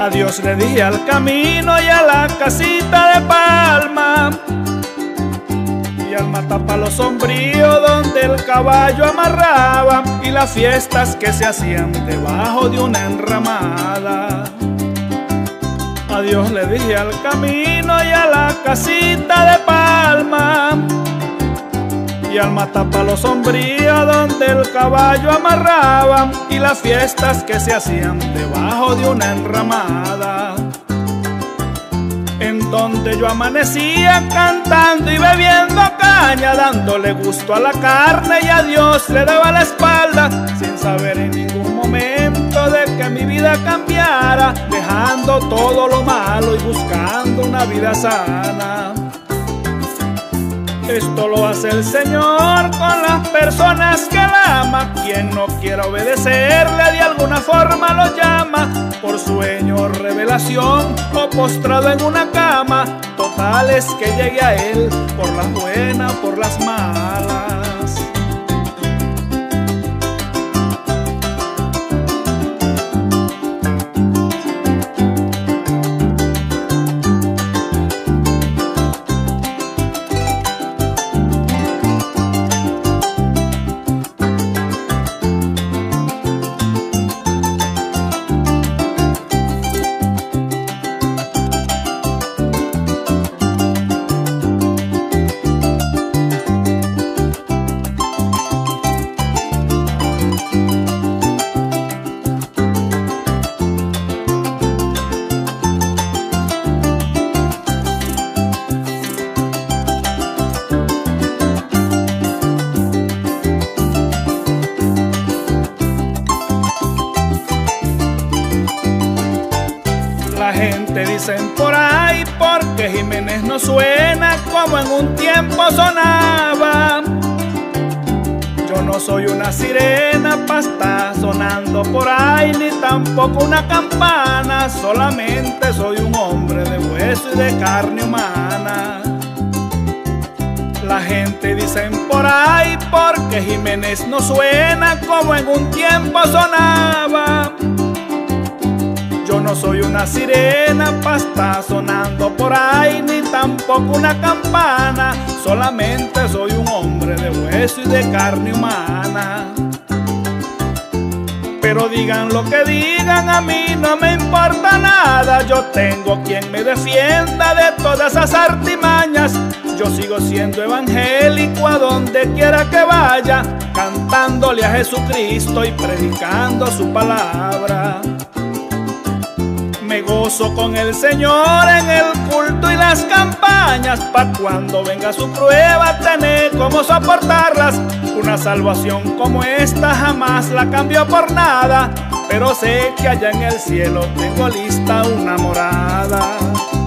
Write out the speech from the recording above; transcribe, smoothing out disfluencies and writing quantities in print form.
Adiós le dije al camino y a la casita de palma, y al matapalo sombrío donde el caballo amarraba, y las fiestas que se hacían debajo de una enramada. Adiós le dije al camino y a la casita de palma, y al matapalo sombrío donde el caballo amarraba, y las fiestas que se hacían debajo de una enramada, en donde yo amanecía cantando y bebiendo caña, dándole gusto a la carne y a Dios le daba la espalda, sin saber en ningún momento de que mi vida cambiara, dejando todo lo malo y buscando una vida sana. Esto lo hace el Señor con las personas que Él ama. Quien no quiera obedecerle de alguna forma lo llama, por sueño o revelación o postrado en una cama. Total es que llegue a Él por las buenas, por las malas. La gente dicen por ahí porque Jiménez no suena como en un tiempo sonaba. Yo no soy una sirena pa' estar sonando por ahí, ni tampoco una campana. Solamente soy un hombre de hueso y de carne humana. La gente dicen por ahí porque Jiménez no suena como en un tiempo sonaba. Yo no soy una sirena pa' estar sonando por ahí, ni tampoco una campana. Solamente soy un hombre de hueso y de carne humana. Pero digan lo que digan, a mí no me importa nada. Yo tengo quien me defienda de todas esas artimañas. Yo sigo siendo evangélico a donde quiera que vaya, cantándole a Jesucristo y predicando su palabra. Me gozo con el Señor en el culto y las campañas, pa' cuando venga su prueba tener cómo soportarlas. Una salvación como esta jamás la cambio por nada, pero sé que allá en el cielo tengo lista una morada.